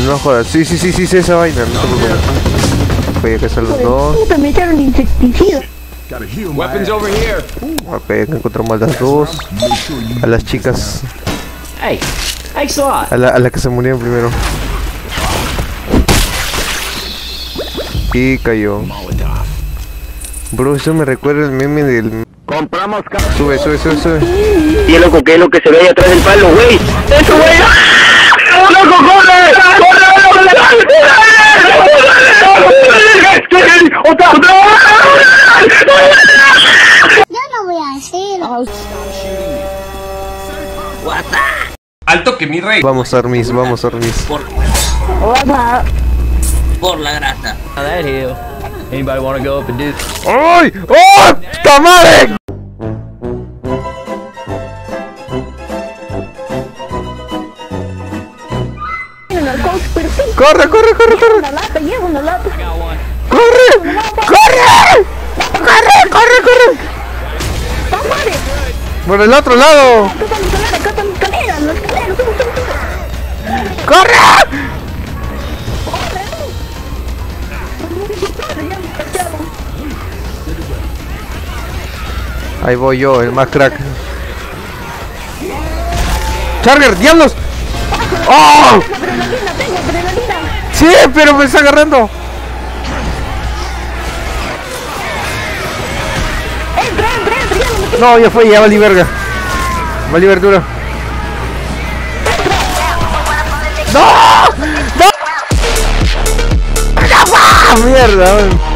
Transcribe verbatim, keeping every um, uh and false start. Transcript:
No jodas, sí, sí, sí, sí, sí, esa vaina, no te preocupes. Ok, acá están los dos. Puta, me echaron insecticida. Weapons over here. Ok, acá encontramos a las dos. A las chicas. Hey, thanks a lot. A la, a la que se murieron primero. Y cayó. Bro, eso me recuerda el meme del... Compramos carro. Sube, sube, sube, sube. Y loco, ¿qué es lo que se ve ahí atrás del palo, güey? ¡Eso, güey! ¡Ah! ¡Loco, corre! ¡Corre, ¡Otra, otra! Yo no voy a hacerlo. Alto que mi rey. Vamos, Armis, vamos, Armis. Por, por la grasa. That hill. Anybody want to go up and do? ¡Ay! ¡Oh! ¡Tamare! ¡Corre, corre, corre, corre! Una lata, lleva una lata. ¡Corre! ¡Corre! ¡Corre, corre, corre! ¡Por el otro lado! Acá está mi escalera, acá está mi escalera, la escalera, sube, sube, sube. ¡Corre! Ahí voy yo, el más crack. ¡Charger, diablos! ¡Oh! Adrenalina, tengo adrenalina. ¡Sí, pero me está agarrando! Entra, entra, entra, ya no me No, ya fue, ya valí verga. Valí verdura. ¡No! ¡No! ¡Ah, mierda!